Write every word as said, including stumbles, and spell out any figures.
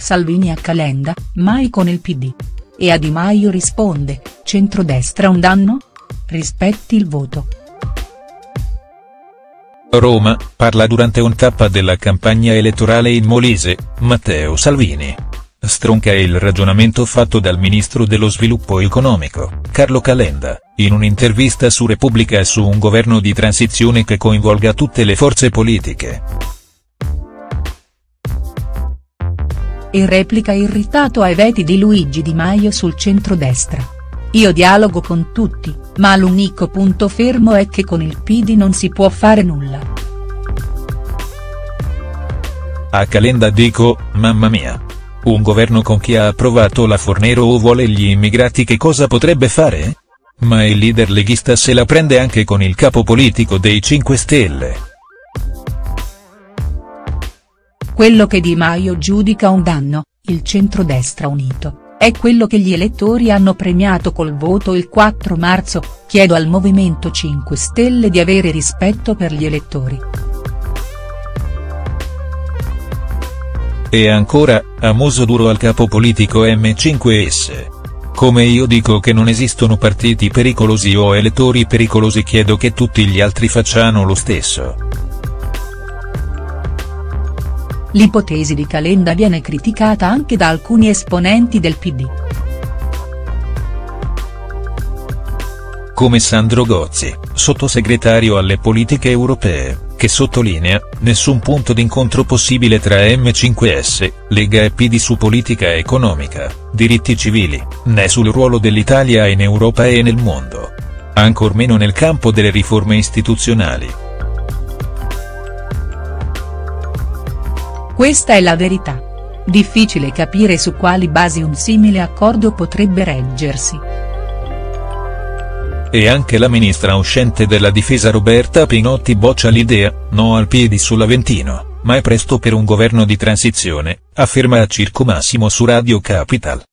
Salvini a Calenda, mai con il P D. E a Di Maio risponde, centrodestra un danno? Rispetti il voto. Roma, parla durante un tappa della campagna elettorale in Molise, Matteo Salvini. Stronca il ragionamento fatto dal ministro dello sviluppo economico, Carlo Calenda, in un'intervista su Repubblica su un governo di transizione che coinvolga tutte le forze politiche. E replica irritato ai veti di Luigi Di Maio sul centrodestra. Io dialogo con tutti, ma l'unico punto fermo è che con il P D non si può fare nulla. A Calenda dico, mamma mia. Un governo con chi ha approvato la Fornero o vuole gli immigrati che cosa potrebbe fare? Ma il leader leghista se la prende anche con il capo politico dei cinque Stelle. Quello che Di Maio giudica un danno, il centrodestra unito, è quello che gli elettori hanno premiato col voto il quattro marzo, chiedo al Movimento cinque Stelle di avere rispetto per gli elettori. E ancora, a muso duro al capo politico M cinque S. Come io dico che non esistono partiti pericolosi o elettori pericolosi, chiedo che tutti gli altri facciano lo stesso. L'ipotesi di Calenda viene criticata anche da alcuni esponenti del P D. Come Sandro Gozzi, sottosegretario alle politiche europee, che sottolinea, nessun punto d'incontro possibile tra M cinque S, Lega e P D su politica economica, diritti civili, né sul ruolo dell'Italia in Europa e nel mondo. Ancor meno nel campo delle riforme istituzionali. Questa è la verità. Difficile capire su quali basi un simile accordo potrebbe reggersi. E anche la ministra uscente della difesa Roberta Pinotti boccia l'idea, no al P D sull'Aventino, ma è presto per un governo di transizione, afferma a Circo Massimo su Radio Capital.